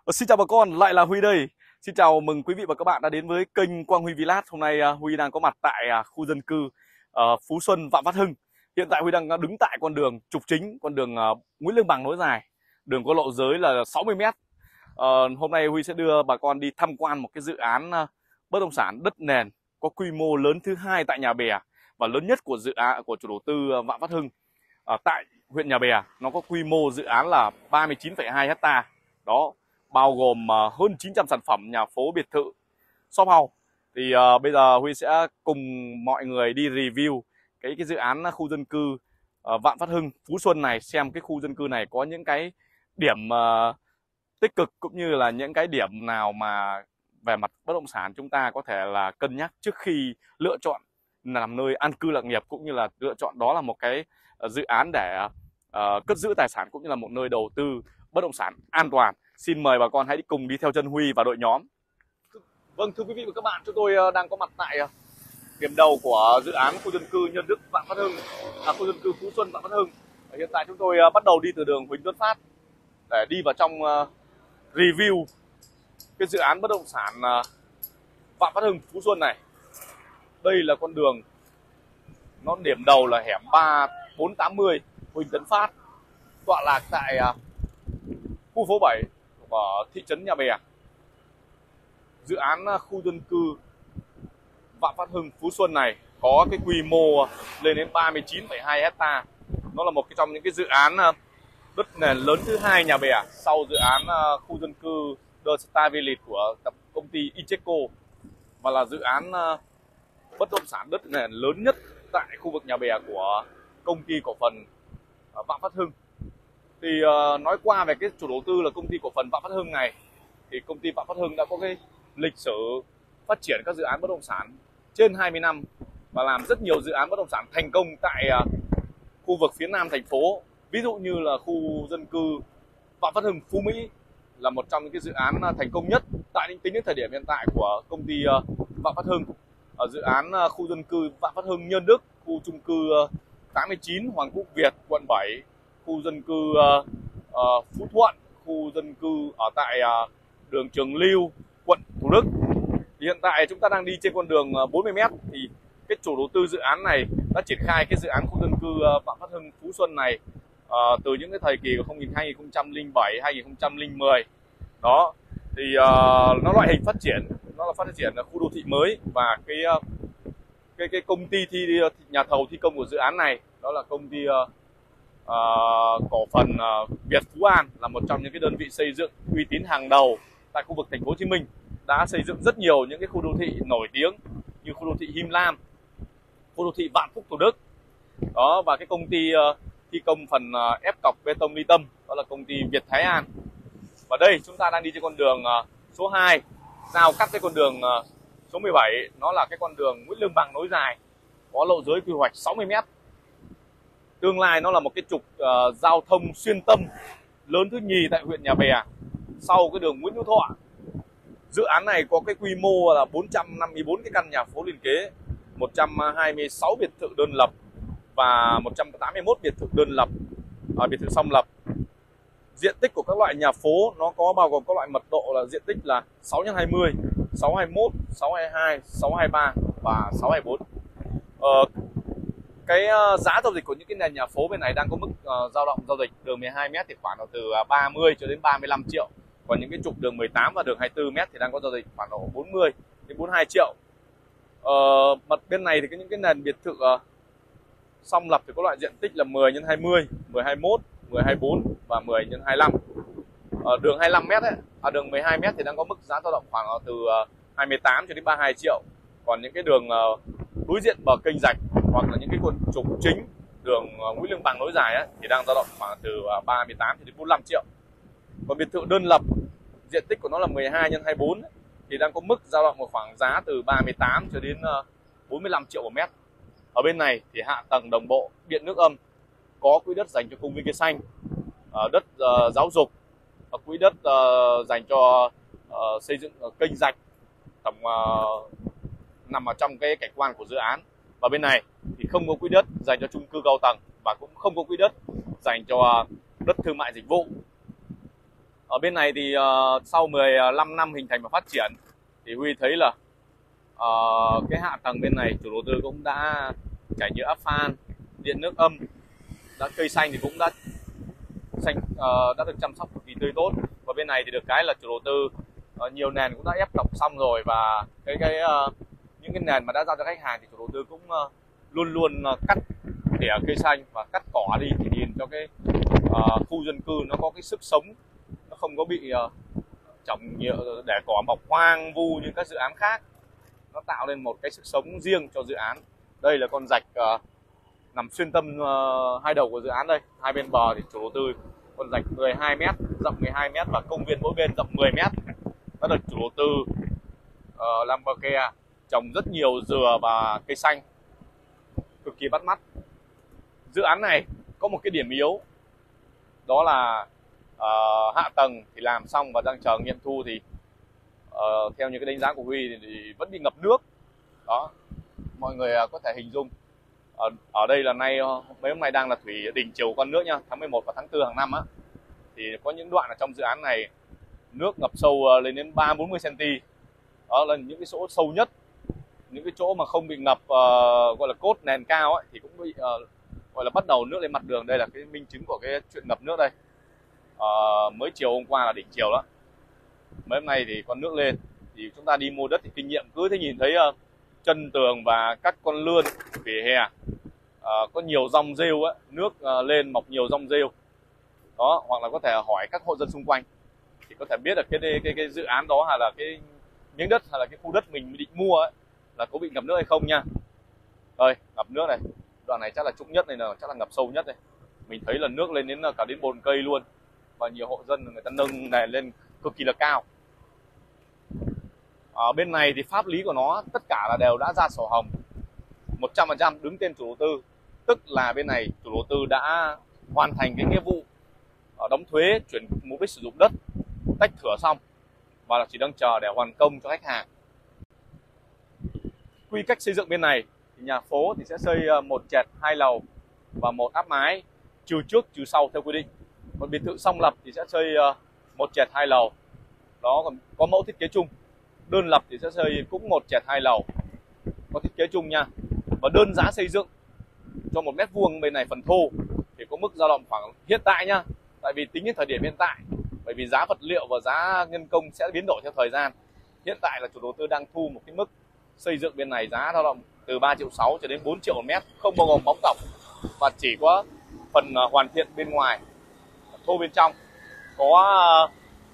Xin chào bà con, lại là Huy đây. Xin chào mừng quý vị và các bạn đã đến với kênh Quang Huy Vlog. Hôm nay Huy đang có mặt tại khu dân cư Phú Xuân, Phạm Văn Hưng. Hiện tại Huy đang đứng tại con đường trục chính, con đường Nguyễn Lương Bằng nối dài. Đường có lộ giới là 60 m. Hôm nay Huy sẽ đưa bà con đi tham quan một cái dự án bất động sản đất nền có quy mô lớn thứ hai tại Nhà Bè và lớn nhất của dự án của chủ đầu tư Phạm Văn Hưng tại huyện Nhà Bè. Nó có quy mô dự án là 39,2 ha. Đó, bao gồm hơn 900 sản phẩm nhà phố, biệt thự, shop house. Thì bây giờ Huy sẽ cùng mọi người đi review cái dự án khu dân cư Vạn Phát Hưng, Phú Xuân này, xem cái khu dân cư này có những cái điểm tích cực cũng như là những cái điểm nào mà về mặt bất động sản chúng ta có thể là cân nhắc trước khi lựa chọn làm nơi an cư lạc nghiệp, cũng như là lựa chọn đó là một cái dự án để cất giữ tài sản cũng như là một nơi đầu tư bất động sản an toàn. Xin mời bà con hãy cùng đi theo chân Huy và đội nhóm. Vâng, thưa quý vị và các bạn, chúng tôi đang có mặt tại điểm đầu của dự án khu dân cư Nhân Đức Vạn Phát Hưng, khu dân cư Phú Xuân Vạn Phát Hưng. Hiện tại chúng tôi bắt đầu đi từ đường Huỳnh Tuấn Phát để đi vào trong review cái dự án bất động sản Vạn Phát Hưng Phú Xuân này. Đây là con đường, nó điểm đầu là hẻm 3480 Huỳnh Tấn Phát, tọa lạc tại khu phố 7 của thị trấn Nhà Bè. Dự án khu dân cư Vạn Phát Hưng Phú Xuân này có cái quy mô lên đến 39,2 ha. Nó là một trong những cái dự án đất nền lớn thứ hai Nhà Bè sau dự án khu dân cư The Star Village của tập công ty Icheco, và là dự án bất động sản đất nền lớn nhất tại khu vực Nhà Bè của công ty cổ phần Vạn Phát Hưng. Thì nói qua về cái chủ đầu tư là công ty cổ phần Vạn Phát Hưng này, thì công ty Vạn Phát Hưng đã có cái lịch sử phát triển các dự án bất động sản trên 20 năm và làm rất nhiều dự án bất động sản thành công tại khu vực phía nam thành phố. Ví dụ như là khu dân cư Vạn Phát Hưng Phú Mỹ là một trong những cái dự án thành công nhất tại tính đến thời điểm hiện tại của công ty Vạn Phát Hưng. Ở dự án khu dân cư Vạn Phát Hưng Nhân Đức, khu chung cư 89 Hoàng Quốc Việt quận 7, khu dân cư Phú Thuận, khu dân cư ở tại đường Trường Lưu, quận Thủ Đức. Thì hiện tại chúng ta đang đi trên con đường 40 m. Thì cái chủ đầu tư dự án này đã triển khai cái dự án khu dân cư Vạn Phát Hưng Phú Xuân này từ những cái thời kỳ của 2007, 2010. Đó, thì nó loại hình phát triển, nó là phát triển là khu đô thị mới, và cái công ty nhà thầu thi công của dự án này đó là công ty cổ phần Việt Phú An, là một trong những cái đơn vị xây dựng uy tín hàng đầu tại khu vực thành phố Hồ Chí Minh, đã xây dựng rất nhiều những cái khu đô thị nổi tiếng như khu đô thị Him Lam, khu đô thị Vạn Phúc Thủ Đức. Đó, và cái công ty thi công phần ép cọc bê tông ly tâm đó là công ty Việt Thái An. Và đây chúng ta đang đi trên con đường số 2 giao cắt với con đường số 17, nó là cái con đường Nguyễn Lương Bằng nối dài, có lộ giới quy hoạch 60 m. Tương lai nó là một cái trục giao thông xuyên tâm lớn thứ nhì tại huyện Nhà Bè sau cái đường Nguyễn Hữu Thọ. Dự án này có cái quy mô là 454 cái căn nhà phố liên kế, 126 biệt thự đơn lập và 181 biệt thự đơn lập, biệt thự song lập. Diện tích của các loại nhà phố nó có bao gồm các loại mật độ là diện tích là 6x20, 6x21, 6x22, 6x23 và 6x24. Cái giá giao dịch của những cái nền nhà phố bên này đang có mức dao động giao dịch đường 12 m thì khoảng từ 30 cho đến 35 triệu. Còn những cái trục đường 18 và đường 24 m thì đang có giao dịch khoảng độ 40 đến 42 triệu. Mặt bên này thì những cái nền biệt thự song lập thì có loại diện tích là 10 x 20, 10 21, 10 24 và 10 x 25. Đường 25 m ấy, đường 12 m thì đang có mức giá dao động khoảng từ 28 cho đến 32 triệu. Còn những cái đường đối diện bờ kênh rạch hoặc là những cái con trục chính đường Nguyễn Lương Bằng nối dài ấy, thì đang dao động khoảng từ 38 cho đến 45 triệu. Còn biệt thự đơn lập diện tích của nó là 12 x 24 ấy, thì đang có mức dao động một khoảng giá từ 38 cho đến 45 triệu một mét. Ở bên này thì hạ tầng đồng bộ, điện nước âm, có quỹ đất dành cho công viên cây xanh, đất giáo dục, quỹ đất dành cho xây dựng kênh rạch nằm ở trong cái cảnh quan của dự án. Và bên này thì không có quỹ đất dành cho chung cư cao tầng và cũng không có quỹ đất dành cho đất thương mại dịch vụ. Ở bên này thì sau 15 năm hình thành và phát triển thì Huy thấy là cái hạ tầng bên này chủ đầu tư cũng đã trải nhựa áp phan, điện nước âm, đã cây xanh thì cũng đã đã được chăm sóc cực kỳ tươi tốt. Và bên này thì được cái là chủ đầu tư nhiều nền cũng đã ép đập xong rồi, và những cái nền mà đã giao cho khách hàng thì chủ đầu tư cũng luôn luôn cắt tỉa cây xanh và cắt cỏ đi, thì nhìn cho cái khu dân cư nó có cái sức sống, nó không có bị trồng nhựa để cỏ mọc hoang vu như các dự án khác. Nó tạo nên một cái sức sống riêng cho dự án. Đây là con rạch nằm xuyên tâm hai đầu của dự án đây. Hai bên bờ thì chủ đầu tư con rạch 12m, rộng 12m và công viên mỗi bên rộng 10m. Nó được chủ đầu tư làm bờ kè, trồng rất nhiều dừa và cây xanh cực kỳ bắt mắt. Dự án này có một cái điểm yếu, đó là hạ tầng thì làm xong và đang chờ nghiệm thu thì theo những cái đánh giá của Huy thì vẫn bị ngập nước. Đó, mọi người có thể hình dung ở đây là mấy hôm nay đang là thủy đỉnh chiều con nước nha, tháng 11 và tháng 4 hàng năm á, thì có những đoạn ở trong dự án này nước ngập sâu lên đến 30-40 cm. Đó là những cái chỗ sâu nhất. Những cái chỗ mà không bị ngập gọi là cốt nền cao ấy, thì cũng bị gọi là bắt đầu nước lên mặt đường. Đây là cái minh chứng của cái chuyện ngập nước đây. Mới chiều hôm qua là đỉnh chiều đó, mấy hôm nay thì con nước lên. Thì chúng ta đi mua đất thì kinh nghiệm cứ thấy nhìn thấy chân tường và các con lươn vỉa hè có nhiều rong rêu ấy, nước lên mọc nhiều rong rêu đó. Hoặc là có thể hỏi các hộ dân xung quanh thì có thể biết được cái dự án đó, hay là cái miếng đất, hay là cái khu đất mình định mua ấy, là có bị ngập nước hay không nha. Đây, ngập nước này, đoạn này chắc là trũng nhất này, là chắc là ngập sâu nhất này. Mình thấy là nước lên đến cả đến bồn cây luôn, và nhiều hộ dân người ta nâng này lên cực kỳ là cao. Ở bên này thì pháp lý của nó tất cả là đều đã ra sổ hồng 100% đứng tên chủ đầu tư, tức là bên này chủ đầu tư đã hoàn thành cái nghĩa vụ đóng thuế, chuyển mục đích sử dụng đất, tách thửa xong và là chỉ đang chờ để hoàn công cho khách hàng. Quy cách xây dựng bên này thì nhà phố thì sẽ xây một trệt 2 lầu và một áp mái, trừ trước trừ sau theo quy định. Còn biệt thự song lập thì sẽ xây một trệt 2 lầu, đó, còn có mẫu thiết kế chung. Đơn lập thì sẽ xây cũng một trệt 2 lầu, có thiết kế chung nha. Và đơn giá xây dựng cho 1 mét vuông bên này phần thô thì có mức dao động khoảng hiện tại nha, tại vì tính đến thời điểm hiện tại, bởi vì giá vật liệu và giá nhân công sẽ biến đổi theo thời gian. Hiện tại là chủ đầu tư đang thu một cái mức xây dựng bên này giá dao động từ 3,6 triệu cho đến 4 triệu một mét, không bao gồm bóng cọc, và chỉ có phần hoàn thiện bên ngoài, thô bên trong có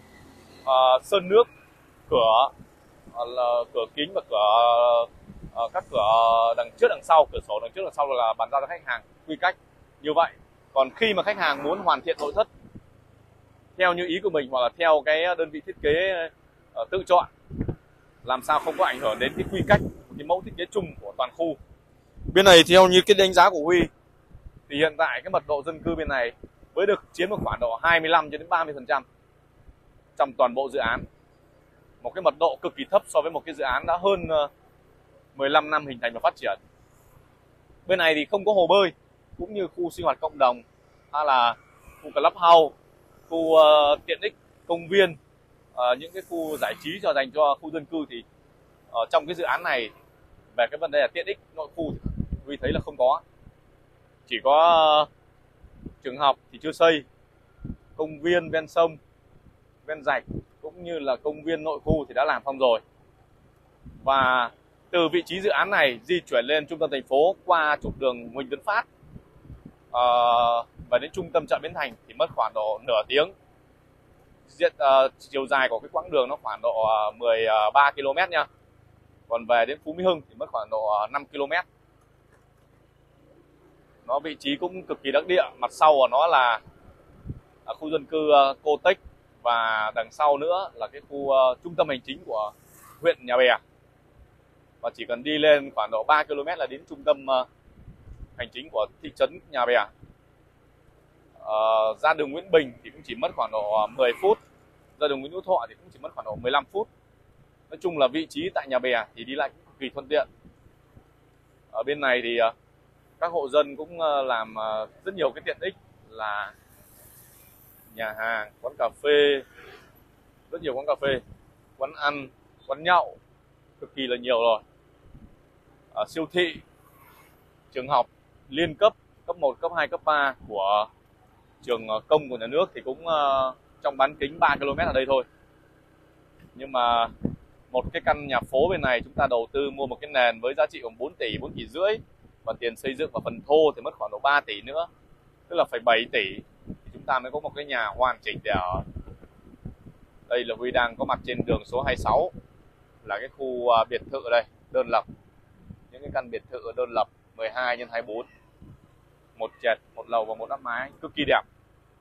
sơn nước, cửa cửa kính và các cửa đằng trước đằng sau, cửa sổ đằng trước đằng sau là bàn giao cho khách hàng quy cách như vậy. Còn khi mà khách hàng muốn hoàn thiện nội thất theo như ý của mình, hoặc là theo cái đơn vị thiết kế tự chọn, làm sao không có ảnh hưởng đến cái quy cách, cái mẫu thiết kế chung của toàn khu. Bên này theo như cái đánh giá của Huy thì hiện tại cái mật độ dân cư bên này mới được chiếm được khoảng độ 25 cho đến 30% trong toàn bộ dự án. Một cái mật độ cực kỳ thấp so với một cái dự án đã hơn 15 năm hình thành và phát triển. Bên này thì không có hồ bơi, cũng như khu sinh hoạt cộng đồng, hay là khu clubhouse, khu tiện ích, công viên, những cái khu giải trí dành cho khu dân cư thì trong cái dự án này về cái vấn đề là tiện ích nội khu thì Huy thấy là không có. Chỉ có trường học thì chưa xây, công viên ven sông, ven rạch cũng như là công viên nội khu thì đã làm xong rồi. Và từ vị trí dự án này di chuyển lên trung tâm thành phố qua trục đường Huỳnh Tấn Phát và đến trung tâm chợ Bến Thành thì mất khoảng độ nửa tiếng. Chiều dài của cái quãng đường nó khoảng độ 13 km nha. Còn về đến Phú Mỹ Hưng thì mất khoảng độ 5 km. Nó vị trí cũng cực kỳ đắc địa. Mặt sau của nó là khu dân cư Cô Tích, và đằng sau nữa là cái khu trung tâm hành chính của huyện Nhà Bè. Và chỉ cần đi lên khoảng độ 3 km là đến trung tâm hành chính của thị trấn Nhà Bè. Ra đường Nguyễn Bình thì cũng chỉ mất khoảng độ 10 phút, ra đường Nguyễn Hữu Thọ thì cũng chỉ mất khoảng độ 15 phút. Nói chung là vị trí tại Nhà Bè thì đi lại cũng cực kỳ thuận tiện. Ở bên này thì các hộ dân cũng làm rất nhiều cái tiện ích, là nhà hàng, quán cà phê, rất nhiều quán cà phê, quán ăn, quán nhậu cực kỳ là nhiều rồi. Siêu thị, trường học liên cấp, cấp 1, cấp 2, cấp 3 của trường công của nhà nước thì cũng trong bán kính 3 km ở đây thôi. Nhưng mà một cái căn nhà phố bên này chúng ta đầu tư mua một cái nền với giá trị khoảng 4 tỷ, 4 tỷ rưỡi, và tiền xây dựng và phần thô thì mất khoảng độ 3 tỷ nữa, tức là phải 7 tỷ thì chúng ta mới có một cái nhà hoàn chỉnh để ở. Đây là Huy đang có mặt trên đường số 26, là cái khu biệt thự đây, đơn lập. Những cái căn biệt thự đơn lập 12x24, một trệt, một lầu và một áp mái, cực kỳ đẹp.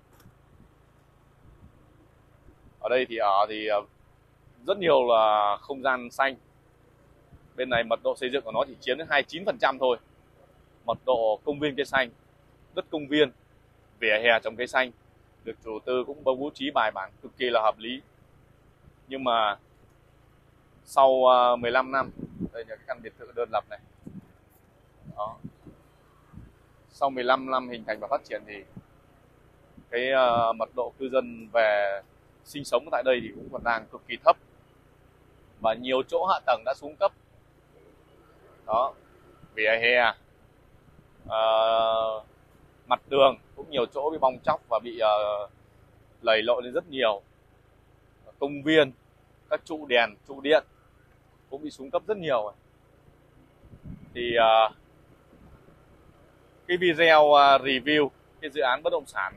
Ở đây thì rất nhiều là không gian xanh. Bên này mật độ xây dựng của nó chỉ chiếm đến 29% thôi. Mật độ công viên cây xanh, đất công viên, vỉa hè trồng cây xanh, được chủ đầu tư cũng bố trí bài bản cực kỳ là hợp lý. Nhưng mà sau 15 năm, đây là cái căn biệt thự đơn lập này. Đó. Sau 15 năm hình thành và phát triển thì cái mật độ cư dân về sinh sống tại đây thì cũng còn đang cực kỳ thấp, và nhiều chỗ hạ tầng đã xuống cấp. Đó, vỉa hè, mặt đường cũng nhiều chỗ bị bong tróc và bị lầy lội lên rất nhiều. Công viên, các trụ đèn, trụ điện cũng bị xuống cấp rất nhiều. Thì cái video review cái dự án bất động sản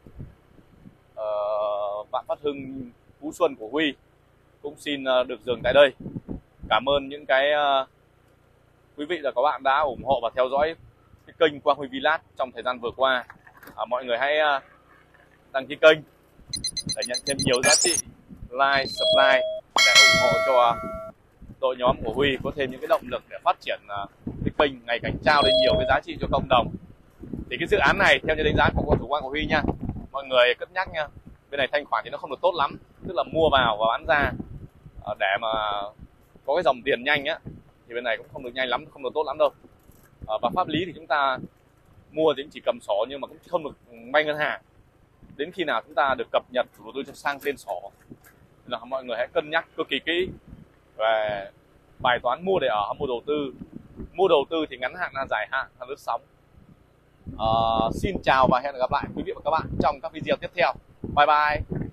Vạn Phát Hưng, Phú Xuân của Huy cũng xin được dừng tại đây. Cảm ơn những cái quý vị và các bạn đã ủng hộ và theo dõi cái kênh Quang Huy Vlog trong thời gian vừa qua. Mọi người hãy đăng ký kênh để nhận thêm nhiều giá trị, like, subscribe để ủng hộ cho đội nhóm của Huy có thêm những cái động lực để phát triển cái kênh ngày càng trao lên nhiều cái giá trị cho cộng đồng. Thì cái dự án này theo như đánh giá của chủ quan của Huy nha, mọi người cân nhắc nha. Bên này thanh khoản thì nó không được tốt lắm, tức là mua vào và bán ra để mà có cái dòng tiền nhanh á, thì bên này cũng không được nhanh lắm, không được tốt lắm đâu. Và pháp lý thì chúng ta mua thì chỉ cầm sổ nhưng mà cũng không được vay ngân hàng, đến khi nào chúng ta được cập nhật chủ đầu tư cho sang tên sổ. Nên là mọi người hãy cân nhắc cực kỳ kỹ về bài toán mua để ở, mua đầu tư. Mua đầu tư thì ngắn hạn là dài hạn là lướt sóng. Xin chào và hẹn gặp lại quý vị và các bạn trong các video tiếp theo. Bye bye.